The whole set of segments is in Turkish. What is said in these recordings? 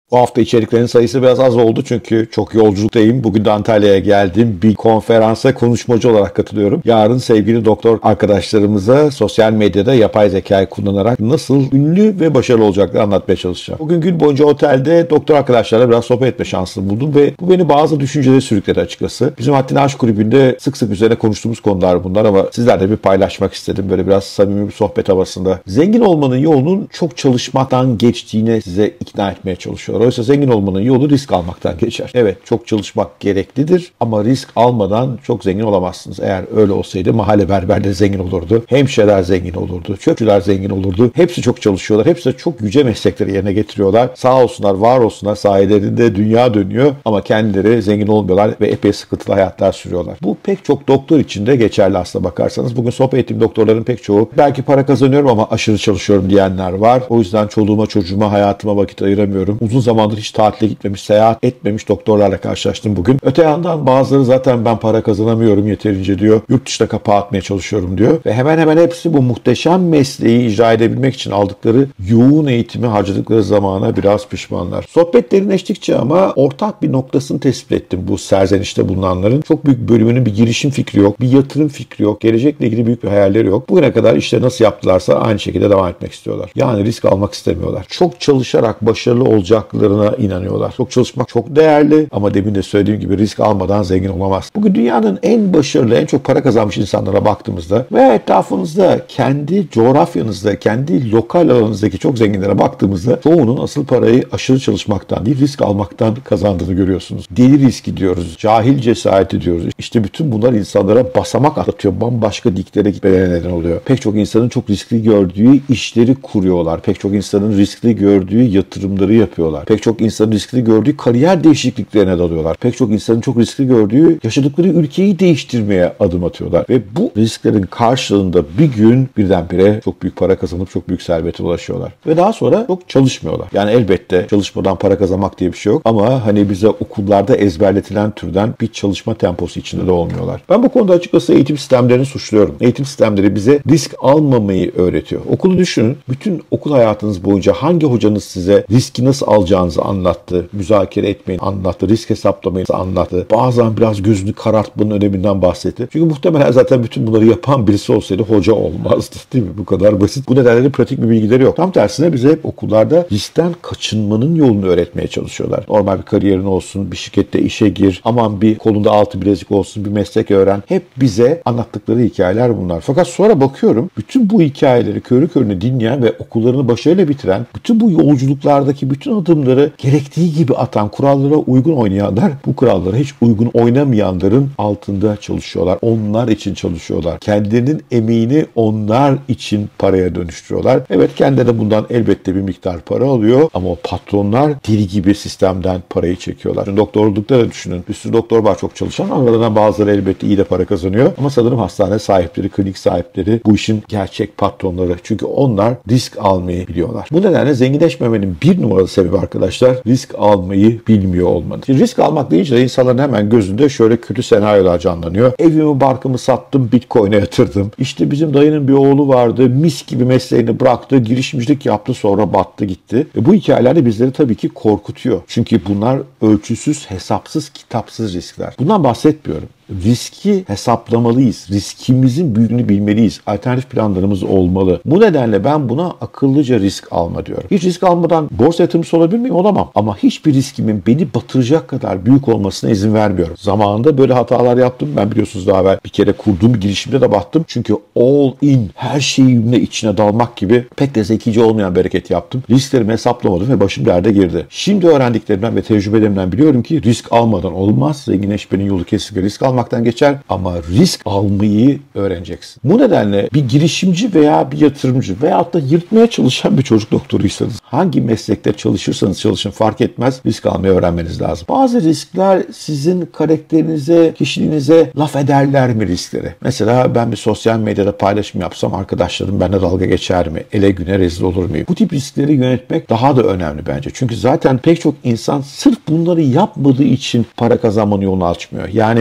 Bu hafta içeriklerin sayısı biraz az oldu çünkü çok yolculuktayım. Bugün de Antalya'ya geldim. Bir konferansa konuşmacı olarak katılıyorum. Yarın sevgili doktor arkadaşlarımıza sosyal medyada yapay zekayı kullanarak nasıl ünlü ve başarılı olacaklarını anlatmaya çalışacağım. Bugün gün boyunca otelde doktor arkadaşlarla biraz sohbet etme şansını buldum ve bu beni bazı düşüncelere sürükledi açıkçası. Bizim Haddini Aşk Kulübü'nde sık sık üzerine konuştuğumuz konular bunlar ama sizlerle bir paylaşmak istedim. Böyle biraz samimi bir sohbet havasında. Zengin olmanın yolunun çok çalışmaktan geçtiğine size ikna etmeye çalışıyorlar. Oysa zengin olmanın yolu risk almaktan geçer. Evet, çok çalışmak gereklidir ama risk almadan çok zengin olamazsınız. Eğer öyle olsaydı mahalle berberleri zengin olurdu. Hemşireler zengin olurdu. Çöpçüler zengin olurdu. Hepsi çok çalışıyorlar. Hepsi de çok yüce meslekleri yerine getiriyorlar. Sağ olsunlar, var olsunlar. Sayelerinde dünya dönüyor ama kendileri zengin olmuyorlar ve epey sıkıntılı hayatlar sürüyorlar. Bu pek çok doktor için de geçerli aslına bakarsanız. Bugün sohbet ettiğim doktorların pek çoğu belki para kazanıyorum ama aşırı çalışıyorum diyenler var. O yüzden çoluğuma, çocuğuma, hayatıma vakit ayıramıyorum. Uzun zamandır hiç tatile gitmemiş, seyahat etmemiş doktorlarla karşılaştım bugün. Öte yandan bazıları zaten ben para kazanamıyorum yeterince diyor. Yurt dışına kapağı atmaya çalışıyorum diyor. Ve hemen hemen hepsi bu muhteşem mesleği icra edebilmek için aldıkları yoğun eğitimi harcadıkları zamana biraz pişmanlar. Sohbet derinleştikçe ama ortak bir noktasını tespit ettim bu serzenişte bulunanların. Çok büyük bölümünün bir girişim fikri yok, bir yatırım fikri yok, gelecekle ilgili büyük bir hayalleri yok. Bugüne kadar işte nasıl yaptılarsa aynı şekilde devam etmek istiyorlar. Yani risk almak istemiyorlar. Çok çalışarak başarılı olacaklarına inanıyorlar. Çok çalışmak çok değerli ama demin de söylediğim gibi risk almadan zengin olamaz. Bugün dünyanın en başarılı, en çok para kazanmış insanlara baktığımızda veya etrafınızda, kendi coğrafyanızda, kendi lokal alanınızdaki çok zenginlere baktığımızda çoğunun asıl parayı aşırı çalışmaktan değil, risk almaktan kazandığını görüyorsunuz. Deli riski diyoruz, cahil cesareti diyoruz. İşte bütün bunlar insanlara basamak atlatıyor. Bambaşka diklere gitmelerine neden oluyor. Pek çok insanın çok riskli gördüğü işleri kuruyorlar. Pek çok insanın riskli gördüğü yatırımları yapıyorlar. Pek çok insanın riskli gördüğü kariyer değişikliklerine dalıyorlar. Pek çok insanın çok riskli gördüğü yaşadıkları ülkeyi değiştirmeye adım atıyorlar. Ve bu risklerin karşılığında bir gün birdenbire çok büyük para kazanıp çok büyük servete ulaşıyorlar. Ve daha sonra çok çalışmıyorlar. Yani elbette çalışmadan para kazanmak diye bir şey yok. Ama hani bize okullarda ezberletilen türden bir çalışma temposu içinde de olmuyorlar. Ben bu konuda açıkçası eğitim sistemlerini suçluyorum. Eğitim sistemleri bize risk almamayı öğretiyor. Okulu düşünün. Bütün okul hayatınız boyunca hangi hocanız size riski nasıl alacağınızı anlattı, müzakere etmeyi anlattı, risk hesaplamayı anlattı. Bazen biraz gözünü karartmanın öneminden bahsetti. Çünkü muhtemelen zaten bütün bunları yapan birisi olsaydı hoca olmazdı. Değil mi? Bu kadar basit. Bu nedenle pratik bir bilgileri yok. Tam tersine bize hep okullarda riskten kaçınmanın yolunu öğretmeye çalışıyorlar. Normal bir kariyerin olsun, bir şirkette işe gir, aman bir kolunda altı bilezik olsun, bir meslek öğren. Hep bize anlattıkları hikayeler bunlar. Fakat sonra bakıyorum bütün bu hikayeleri körü körüne dinleyen ve okullarını başarıyla bitiren, bütün bu yolculuklardaki bütün adımları gerektiği gibi atan, kurallara uygun oynayanlar, bu kurallara hiç uygun oynamayanların altında çalışıyorlar. Onlar için çalışıyorlar. Kendilerinin emeğini onlar için paraya dönüştürüyorlar. Evet, kendilerine bundan elbette bir miktar para alıyor ama o patronlar deli gibi sistemden parayı çekiyorlar. Şimdi doktorlukta da düşünün. Bir sürü doktor var çok çalışan. Aralarından bazıları elbette iyi de para kazanıyor. Ama sanırım hastane sahipleri, klinik sahipleri bu işin gerçek patronları. Çünkü onlar risk almayı biliyorlar. Bu nedenle zenginleşmemenin bir numaralı sebebi arkadaşlar risk almayı bilmiyor olmanız. Şimdi risk almak deyince de insanların hemen gözünde şöyle kötü senaryolar canlanıyor. Evimi, barkımı sattım, Bitcoin'e yatırdım. İşte bizim dayının bir oğlu vardı. Mis gibi mesleğini bıraktı, girişimcilik yaptı, sonra battı gitti. Bu hikayeler de bizleri tabii ki korkutuyor. Çünkü bunlar ölçüsüz, hesapsız, kitapsız riskler. Bundan bahsetmiyorum. Riski hesaplamalıyız. Riskimizin büyüklüğünü bilmeliyiz. Alternatif planlarımız olmalı. Bu nedenle ben buna akıllıca risk alma diyorum. Hiç risk almadan borsa yatırımcısı olabilir miyim? Olamam. Ama hiçbir riskimin beni batıracak kadar büyük olmasına izin vermiyorum. Zamanında böyle hatalar yaptım. Ben biliyorsunuz daha evvel bir kere kurduğum bir girişimde de battım. Çünkü all in, her şeyimle içine dalmak gibi pek de zekice olmayan bir hareket yaptım. Risklerimi hesaplamadım ve başım derde girdi. Şimdi öğrendiklerimden ve tecrübelerimden biliyorum ki risk almadan olmaz. Zenginleşmenin yolu kesinlikle risk almaktan geçer ama risk almayı öğreneceksin. Bu nedenle bir girişimci veya bir yatırımcı veyahut da yırtmaya çalışan bir çocuk doktoruysanız hangi meslekte çalışırsanız çalışın fark etmez, risk almayı öğrenmeniz lazım. Bazı riskler sizin karakterinize, kişiliğinize laf ederler mi riskleri? Mesela ben bir sosyal medyada paylaşım yapsam arkadaşlarım benimle dalga geçer mi? Ele güne rezil olur muyum? Bu tip riskleri yönetmek daha da önemli bence. Çünkü zaten pek çok insan sırf bunları yapmadığı için para kazanmanın yolunu açmıyor. Yani illa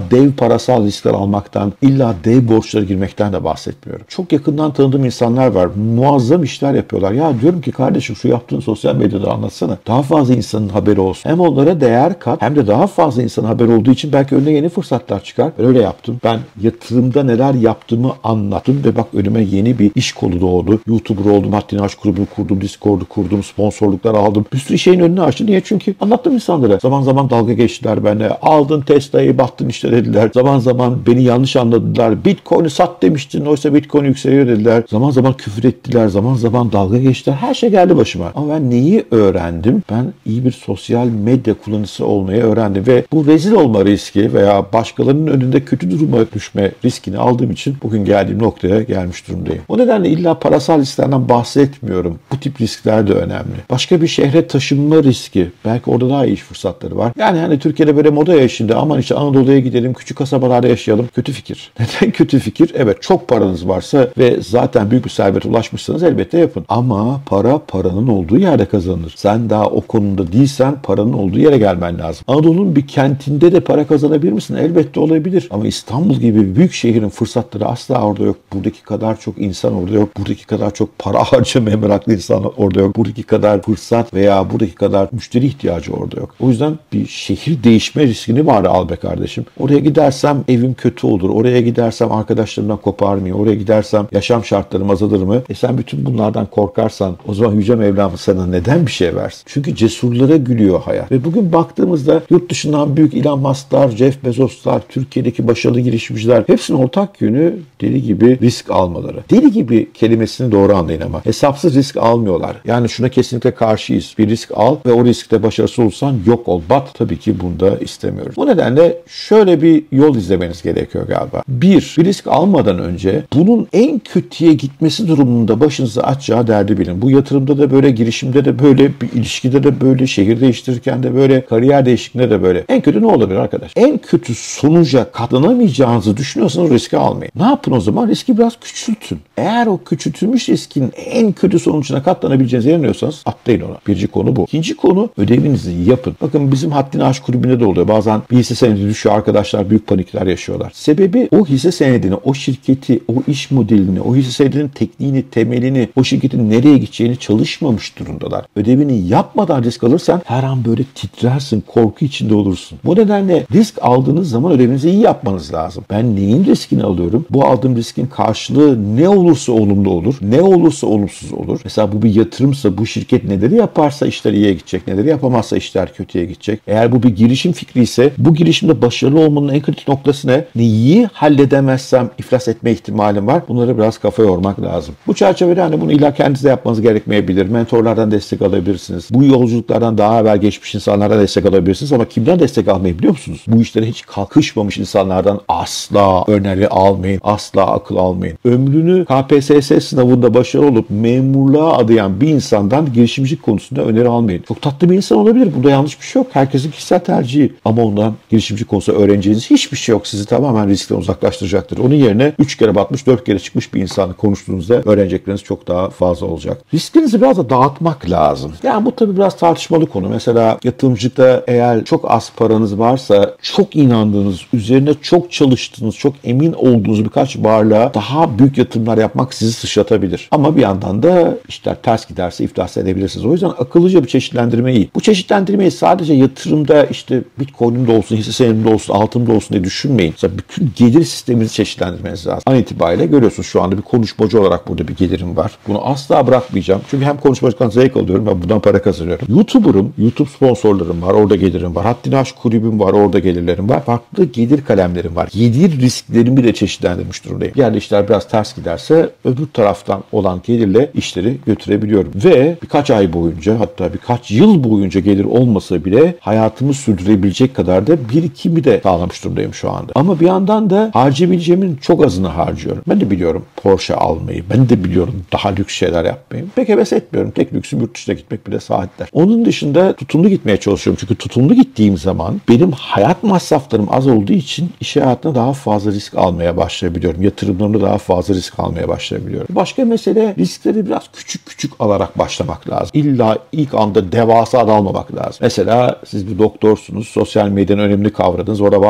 dev parasal riskler almaktan, illa dev borçlara girmekten de bahsetmiyorum. Çok yakından tanıdığım insanlar var. Muazzam işler yapıyorlar. Ya diyorum ki kardeşim şu yaptığın sosyal medyada anlatsana. Daha fazla insanın haberi olsun. Hem onlara değer kat hem de daha fazla insanın haberi olduğu için belki önüne yeni fırsatlar çıkar. Ben öyle yaptım. Ben yatırımda neler yaptığımı anlattım ve bak önüme yeni bir iş kolu doğdu. YouTuber oldum, Haddini Aşk grubunu kurdum, Discord'u kurdum, sponsorluklar aldım. Bir sürü şeyin önünü açtı. Niye? Çünkü anlattım insanlara. Zaman zaman dalga geçtiler benimle. Aldın Tesla'yı, battın işte dediler. Zaman zaman beni yanlış anladılar. Bitcoin'i sat demiştin. Oysa Bitcoin yükseliyor dediler. Zaman zaman küfür ettiler. Zaman zaman dalga geçtiler. Her şey geldi başıma. Ama ben neyi öğrendim? Ben iyi bir sosyal medya kullanıcısı olmayı öğrendim ve bu rezil olma riski veya başkalarının önünde kötü duruma düşme riskini aldığım için bugün geldiğim noktaya gelmiş durumdayım. O nedenle illa parasal risklerden bahsetmiyorum. Bu tip riskler de önemli. Başka bir şehre taşınma riski. Belki orada daha iyi iş fırsatları var. Yani hani Türkiye'de böyle moda ya şimdi aman işte Anadolu'ya gidelim, küçük kasabalarda yaşayalım. Kötü fikir. Neden kötü fikir? Evet çok paranız varsa ve zaten büyük bir servete ulaşmışsanız elbette yapın. Ama paranın olduğu yerde kazanılır. Sen daha o konuda değilsen paranın olduğu yere gelmen lazım. Anadolu'nun bir kentinde de para kazanabilir misin? Elbette olabilir. Ama İstanbul gibi büyük şehrin fırsatları asla orada yok. Buradaki kadar çok insan orada yok. Buradaki kadar çok para harcamaya meraklı insan orada yok. Buradaki kadar fırsat veya buradaki kadar müşteri ihtiyacı orada yok. O yüzden bir şehir değişme riskini var al be kardeşim. Oraya gidersem evim kötü olur. Oraya gidersem arkadaşlarımdan kopar mıyım? Oraya gidersem yaşam şartlarım azalır mı? Sen bütün bunlardan korkarsan o zaman Yüce Mevlam sana neden bir şey versin? Çünkü cesurlara gülüyor hayat. Ve bugün baktığımızda yurt dışından büyük Elon Musk'lar, Jeff Bezos'lar, Türkiye'deki başarılı girişimciler hepsinin ortak yönü deli gibi risk almaları. Deli gibi kelimesini doğru anlayın ama. Hesapsız risk almıyorlar. Yani şuna kesinlikle karşıyız. Bir risk al ve o riskte başarısız olursan yok ol. Bat tabii ki bunu da istemiyoruz. Bu nedenle şöyle bir yol izlemeniz gerekiyor galiba. Bir risk almadan önce bunun en kötüye gitmesi durumunda başınızı açacağı derdi bilin. Bu yatırımda da böyle, girişimde de böyle, bir ilişkide de böyle, şehir değiştirirken de böyle, kariyer değişikliğinde de böyle. En kötü ne olabilir arkadaş? En kötü sonuca katlanamayacağınızı düşünüyorsanız riski almayın. Ne yapın o zaman? Riski biraz küçültün. Eğer o küçültülmüş riskin en kötü sonucuna katlanabileceğinize inanıyorsanız atlayın ona. Birinci konu bu. İkinci konu ödevinizi yapın. Bakın bizim Haddini Aşk kulübünde de oluyor. Bazen bir hisse senedi düşüyor. Arkadaşlar büyük panikler yaşıyorlar. Sebebi o hisse senedini, o şirketi, o iş modelini, o hisse senedinin tekniğini, temelini, o şirketin nereye gideceğini çalışmamış durumdalar. Ödevini yapmadan risk alırsan her an böyle titrersin, korku içinde olursun. Bu nedenle risk aldığınız zaman ödevinizi iyi yapmanız lazım. Ben neyin riskini alıyorum? Bu aldığım riskin karşılığı ne olursa olumlu olur, ne olursa olumsuz olur. Mesela bu bir yatırımsa, bu şirket neleri yaparsa işler iyiye gidecek, neleri yapamazsa işler kötüye gidecek. Eğer bu bir girişim fikri ise bu girişimde başarılı olmanın en kritik noktası ne? Neyi halledemezsem iflas etme ihtimalim var. Bunları biraz kafa yormak lazım. Bu çerçevede hani bunu illa kendinize yapmanız gerekmeyebilir. Mentorlardan destek alabilirsiniz. Bu yolculuklardan daha evvel geçmiş insanlardan destek alabilirsiniz ama kimden destek almayı biliyor musunuz? Bu işlere hiç kalkışmamış insanlardan asla öneri almayın. Asla akıl almayın. Ömrünü KPSS sınavında başarılı olup memurluğa adayan bir insandan girişimcilik konusunda öneri almayın. Çok tatlı bir insan olabilir. Bunda yanlış bir şey yok. Herkesin kişisel tercihi. Ama ondan girişimci konusunda öğreneceğiniz hiçbir şey yok. Sizi tamamen riskten uzaklaştıracaktır. Onun yerine 3 kere batmış, 4 kere çıkmış bir insanla konuştuğunuzda öğrenecekleriniz çok daha fazla olacak. Risklerinizi biraz da dağıtmak lazım. Yani bu tabii biraz tartışmalı konu. Mesela yatırımcılıkta eğer çok az paranız varsa, çok inandığınız, üzerine çok çalıştığınız, çok emin olduğunuz birkaç varlığa daha büyük yatırımlar yapmak sizi sıçratabilir. Ama bir yandan da işler ters giderse iflas edebilirsiniz. O yüzden akıllıca bir çeşitlendirme iyi. Bu çeşitlendirmeyi sadece yatırımda işte Bitcoin'imde olsun, hisse senedimde olsun, altımda olsun diye düşünmeyin. Mesela bütün gelir sisteminizi çeşitlendirmeniz lazım. An itibariyle görüyorsunuz şu anda bir konuşmacı olarak burada bir gelirim var. Bunu asla bırakmayacağım. Çünkü hem konuşmacılıktan zevk alıyorum hem bundan para kazanıyorum. YouTuber'ım, YouTube sponsorlarım var, orada gelirim var. Haddini Aşk kulübüm var, orada gelirlerim var. Farklı gelir kalemlerim var. Gelir risklerimi de çeşitlendirmiş durumdayım. Yani işler biraz ters giderse öbür taraftan olan gelirle işleri götürebiliyorum. Ve birkaç ay boyunca, hatta birkaç yıl boyunca gelir olmasa bile hayatımı sürdürebilecek kadar da birikimi de sağlamış durumdayım şu anda. Ama bir yandan da harcayabileceğimin çok azını harcıyorum. Ben de biliyorum Porsche almayı, ben de biliyorum daha lüks şeyler yapmayı. Pek heves etmiyorum. Tek lüksüm yurt dışına gitmek bile saatler. Onun dışında tutumlu gitmeye çalışıyorum. Çünkü tutumlu gittiğim zaman benim hayat masraflarım az olduğu için iş hayatına daha fazla risk almaya başlayabiliyorum. Yatırımlarımda daha fazla risk almaya başlayabiliyorum. Başka mesele riskleri biraz küçük küçük alarak başlamak lazım. İlla ilk anda devasa da almamak lazım. Mesela siz bir doktorsunuz. Sosyal medyanın önemini kavradınız. Orada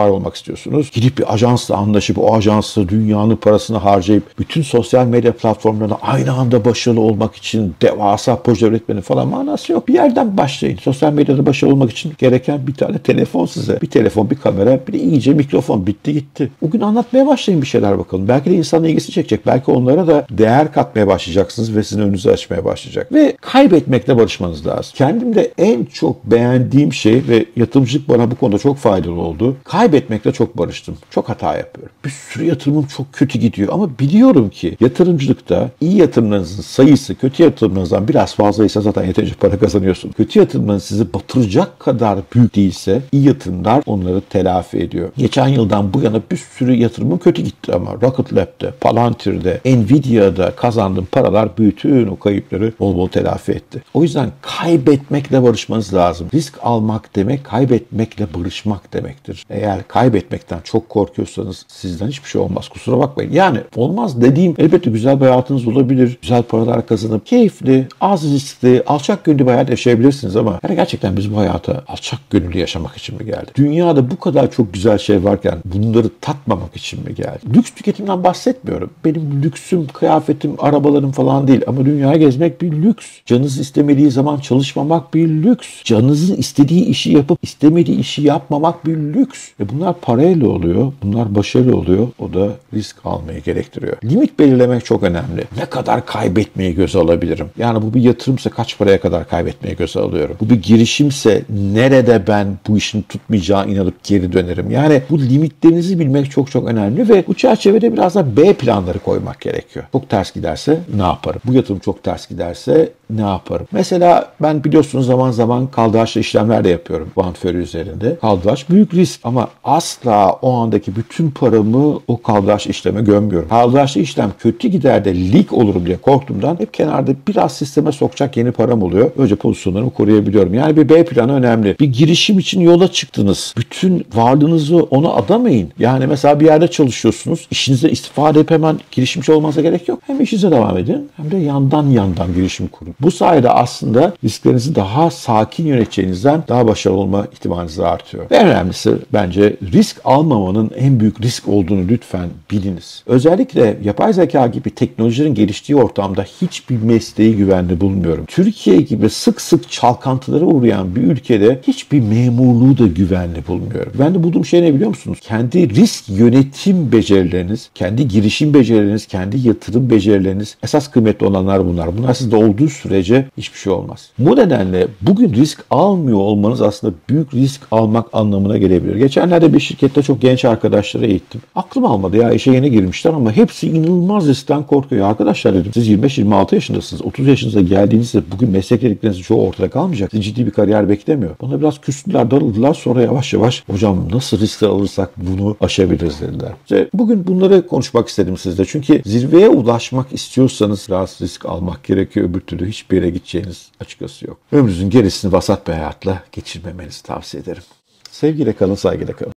var olmak istiyorsunuz. Gidip bir ajansla anlaşıp o ajansla dünyanın parasını harcayıp bütün sosyal medya platformlarında aynı anda başarılı olmak için devasa proje üretmenin falan manası yok. Bir yerden başlayın. Sosyal medyada başarılı olmak için gereken bir tane telefon size. Bir telefon, bir kamera, bir de iyice mikrofon. Bitti gitti. Bugün anlatmaya başlayın bir şeyler bakalım. Belki de insanın ilgisi çekecek. Belki onlara da değer katmaya başlayacaksınız ve sizin önünüzü açmaya başlayacak. Ve kaybetmekle barışmanız lazım. Kendimde en çok beğendiğim şey ve yatırımcılık bana bu konuda çok faydalı oldu. Kaybetmekle çok barıştım. Çok hata yapıyorum. Bir sürü yatırımım çok kötü gidiyor ama biliyorum ki yatırımcılıkta iyi yatırımlarınızın sayısı kötü yatırımlarınızdan biraz fazlaysa zaten yeterince para kazanıyorsun. Kötü yatırımlarınız sizi batıracak kadar büyük değilse iyi yatırımlar onları telafi ediyor. Geçen yıldan bu yana bir sürü yatırımım kötü gitti ama Rocket Lab'de, Palantir'de, Nvidia'da kazandığım paralar bütün o kayıpları bol bol telafi etti. O yüzden kaybetmekle barışmanız lazım. Risk almak demek kaybetmekle barışmak demektir. Eğer kaybetmekten çok korkuyorsanız sizden hiçbir şey olmaz. Kusura bakmayın. Yani olmaz dediğim elbette güzel bir hayatınız olabilir. Güzel paralar kazanıp keyifli, az riskli, alçak gönüllü bir hayat yaşayabilirsiniz ama yani gerçekten biz bu hayata alçak gönüllü yaşamak için mi geldik? Dünyada bu kadar çok güzel şey varken bunları tatmamak için mi geldik? Lüks tüketimden bahsetmiyorum. Benim lüksüm, kıyafetim, arabalarım falan değil ama dünyaya gezmek bir lüks. Canınız istemediği zaman çalışmamak bir lüks. Canınızın istediği işi yapıp istemediği işi yapmamak bir lüks. Bunlar parayla oluyor. Bunlar başarılı oluyor. O da risk almayı gerektiriyor. Limit belirlemek çok önemli. Ne kadar kaybetmeyi göze alabilirim? Yani bu bir yatırımsa kaç paraya kadar kaybetmeyi göze alıyorum? Bu bir girişimse nerede ben bu işin tutmayacağına inanıp geri dönerim? Yani bu limitlerinizi bilmek çok çok önemli ve bu çerçevede biraz da B planları koymak gerekiyor. Çok ters giderse ne yaparım? Bu yatırım çok ters giderse ne yaparım? Mesela ben biliyorsunuz zaman zaman kaldıraçlı işlemler de yapıyorum portföy üzerinde. Kaldıraç büyük risk ama asla o andaki bütün paramı o kaldıraçlı işleme gömmüyorum. Kaldıraçlı işlem kötü gider de lig olurum diye korktuğumdan hep kenarda biraz sisteme sokacak yeni param oluyor. Önce pozisyonlarımı koruyabiliyorum. Yani bir B planı önemli. Bir girişim için yola çıktınız. Bütün varlığınızı ona adamayın. Yani mesela bir yerde çalışıyorsunuz. İşinizde istifade edip hemen girişimci olmanıza gerek yok. Hem işinize devam edin hem de yandan girişim kurun. Bu sayede aslında risklerinizi daha sakin yöneteceğinizden daha başarılı olma ihtimaliniz artıyor. Ve en önemlisi bence risk almamanın en büyük risk olduğunu lütfen biliniz. Özellikle yapay zeka gibi teknolojilerin geliştiği ortamda hiçbir mesleği güvenli bulmuyorum. Türkiye gibi sık sık çalkantılara uğrayan bir ülkede hiçbir memurluğu da güvenli bulmuyorum. Ben de bulduğum şey ne biliyor musunuz? Kendi risk yönetim becerileriniz, kendi girişim becerileriniz, kendi yatırım becerileriniz esas kıymetli olanlar bunlar. Bunlar sizde olduğu sürece hiçbir şey olmaz. Bu nedenle bugün risk almıyor olmanız aslında büyük risk almak anlamına gelebilir. Geçenlerde bir şirkette çok genç arkadaşları eğittim. Aklım almadı ya işe yeni girmişler ama hepsi inanılmaz riskten korkuyor. Arkadaşlar dedim siz 25-26 yaşındasınız. 30 yaşınıza geldiğinizde bugün meslek dediklerinizin çoğu ortada kalmayacak. Sizi ciddi bir kariyer beklemiyor. Bana biraz küstüler, darıldılar. Sonra yavaş yavaş hocam nasıl riskler alırsak bunu aşabiliriz dediler. İşte bugün bunları konuşmak istedim sizle. Çünkü zirveye ulaşmak istiyorsanız biraz risk almak gerekiyor. Öbür türlü hiçbir yere gideceğiniz açıkçası yok. Ömrünüzün gerisini vasat bir hayatla geçirmemenizi tavsiye ederim. Sevgiyle kalın, saygıyla kalın.